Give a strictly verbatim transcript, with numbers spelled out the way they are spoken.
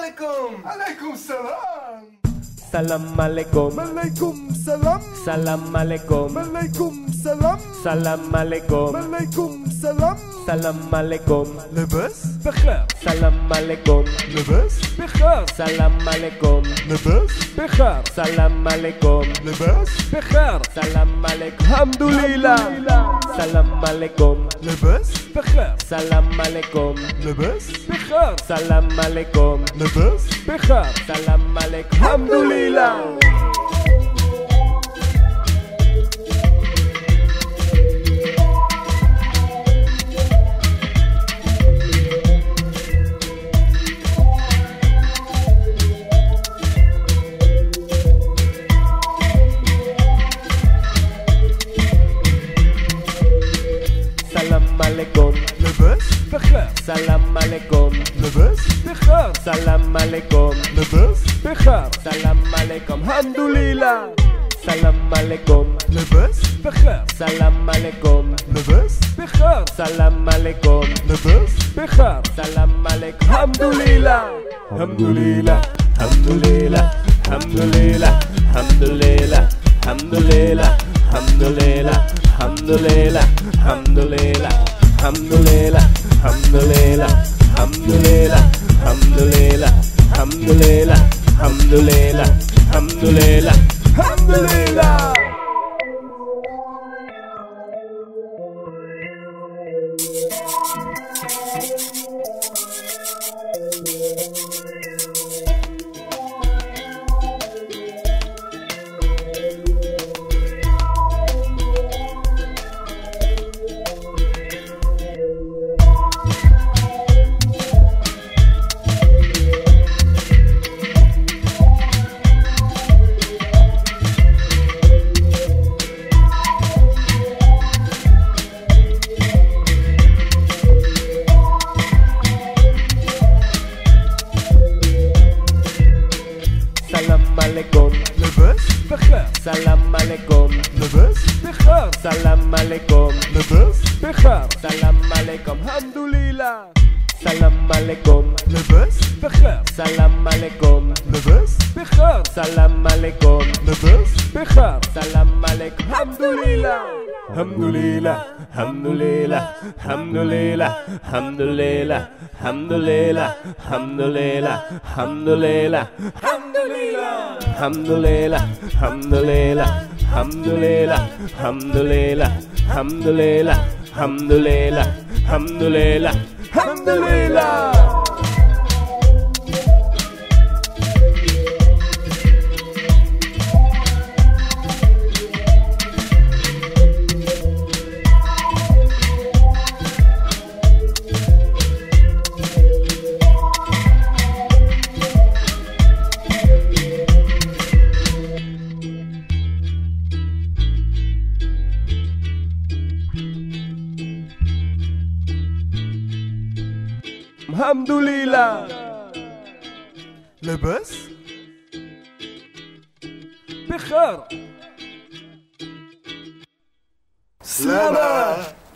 عليكم. عليكم السلام. Salam alaikum. عليكم سلام. Salam alaikum. عليكم سلام. Salam alaikum. عليكم سلام. Salam alaikum. لاباس؟ بخير. Salam alaikum. لاباس؟ بخير. Salam alaikum. لاباس؟ بخير. Salam alaikum. لاباس؟ بخير. Salam alaikum. Alhamdulillah. Salam alaikum. لاباس؟ بخير. Salam alaikum. لاباس؟ بخير. Salam alaikum. لاباس؟ بخير. Salam alaikum. Alhamdulillah. Salam alaikum. لاباس؟ بخير. Salam alaikum. لاباس؟ بخير. Salam alaikum. لاباس؟ بخير. Salam alaikum. Alhamdulillah. Salam alaikum. لاباس؟ بخير. Salam alaikum. لاباس؟ بخير. Salam alaikum. لاباس؟ بخير. Salam alaikum. Alhamdulillah. Alhamdulillah. Alhamdulillah. Alhamdulillah. Alhamdulillah. Alhamdulillah. Alhamdulillah. Alhamdulillah. Alhamdulillah. Alhamdulillah. Alhamdulillah. Alhamdulillah. Alhamdulillah. Alhamdulillah. Alhamdulillah. Alhamdulillah. Alhamdulillah. Salam alaikum. لاباس؟ بخير. Salam alaikum. لاباس؟ بخير. Salam alaikum. لاباس؟ بخير. Salam alaikum. Alhamdulillah. Salam alaikum. لاباس؟ بخير. Salam alaikum. لاباس؟ بخير. Salam alaikum. لاباس؟ بخير. Salam alaikum. Alhamdulillah. Alhamdulillah. Alhamdulillah. Alhamdulillah. Alhamdulillah. Alhamdulillah. Alhamdulillah. Alhamdulillah. Alhamdulillah. Alhamdulillah. Alhamdulillah. Alhamdulillah. Alhamdulillah. Alhamdulillah. Alhamdulillah. Alhamdulillah. Alhamdulillah. Alhamdulillah. لاباس؟ بخير. سلامة.